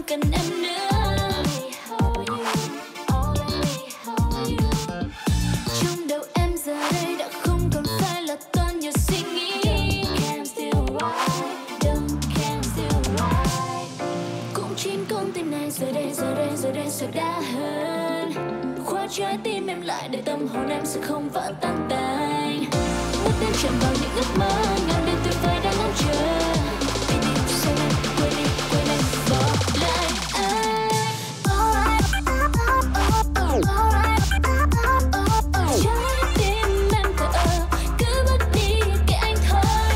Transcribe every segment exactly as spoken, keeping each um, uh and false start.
cần em nữa. Trong đầu em giờ đây đã không còn phải là toàn nhiều suy nghĩ. Cũng chính con tim này giờ đây giờ đây giờ đây giờ đã hơn. Khóa trái tim em lại để tâm hồn em sẽ không vỡ tan tành. Bước đến chạm vào những ước mơ ngàn đêm tuyệt vời đang ngóng chờ. Baby say lên quên đi quên anh bỏ lại anh. Trái tim em thở cứ bước đi kệ anh thôi.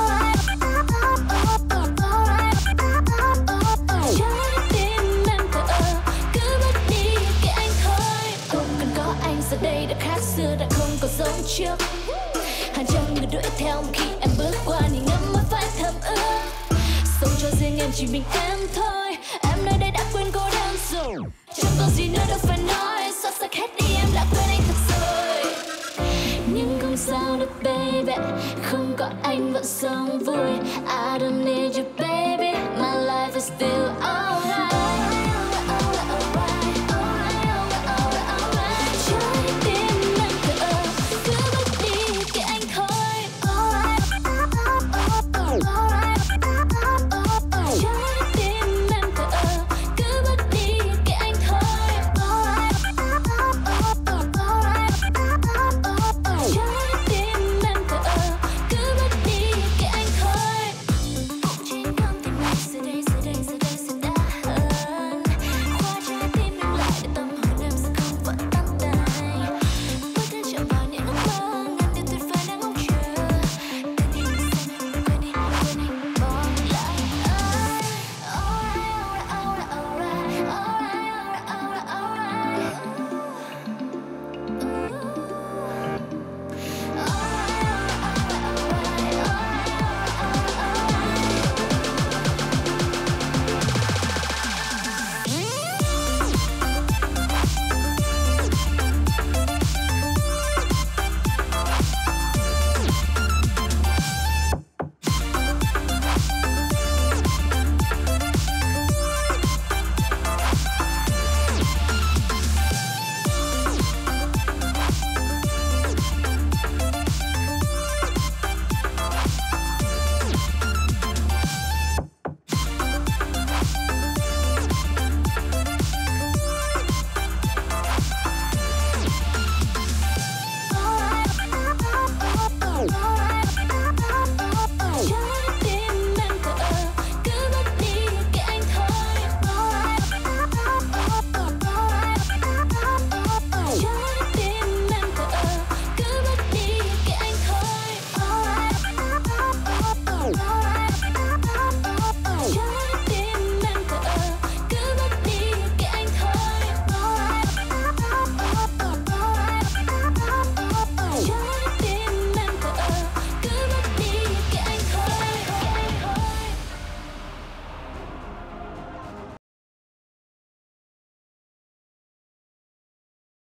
Trái tim em thở cứ bước đi kệ anh thôi. Không cần có anh giờ đây đã khác xưa đã không còn giống trước. Hàng trăm người đuổi theo khi em bước qua nhìn ngắm môi phải thầm ước. Sống cho riêng em chỉ mình em thôi. Em nơi đây đã quên cô đơn rồi. Chẳng có gì nữa đâu phải nói. Xóa sạch hết đi em đã quên anh thật rồi. Nhưng không sao đâu baby, không có anh vẫn sống vui. I don't need you baby, my life is still alright.